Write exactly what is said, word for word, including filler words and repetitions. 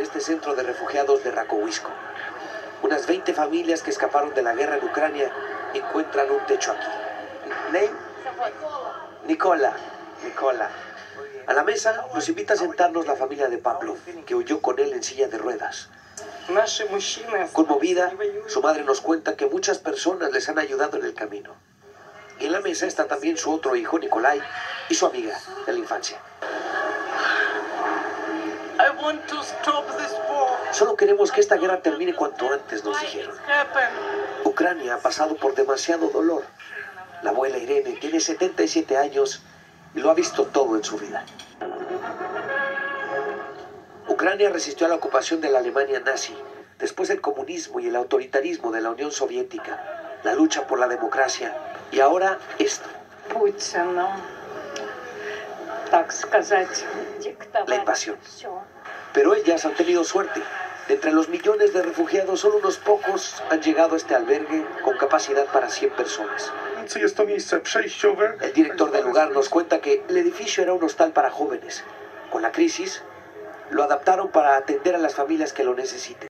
este centro de refugiados de Rakowisko. Unas veinte familias que escaparon de la guerra en Ucrania encuentran un techo aquí. ¿Name? Nicola. Nicola. A la mesa nos invita a sentarnos la familia de Pavlov, que huyó con él en silla de ruedas. Conmovida, su madre nos cuenta que muchas personas les han ayudado en el camino. Y en la mesa está también su otro hijo, Nikolai, y su amiga de la infancia. Solo queremos que esta guerra termine cuanto antes, nos dijeron. Ucrania ha pasado por demasiado dolor. La abuela Irene tiene setenta y siete años y lo ha visto todo en su vida. Ucrania resistió a la ocupación de la Alemania nazi, después el comunismo y el autoritarismo de la Unión Soviética, la lucha por la democracia y ahora esto. La invasión. Pero ellas han tenido suerte. De entre los millones de refugiados, solo unos pocos han llegado a este albergue con capacidad para cien personas. El director del lugar nos cuenta que el edificio era un hostal para jóvenes. Con la crisis, lo adaptaron para atender a las familias que lo necesiten.